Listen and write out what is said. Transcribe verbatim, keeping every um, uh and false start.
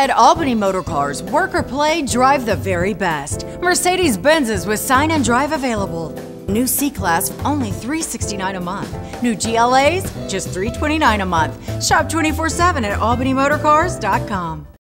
At Albany Motorcars, work or play, drive the very best. Mercedes-Benzes with sign and drive available. New C-Class, only three hundred sixty-nine dollars a month. New G L As, just three hundred twenty-nine dollars a month. Shop twenty-four seven at albany motorcars dot com.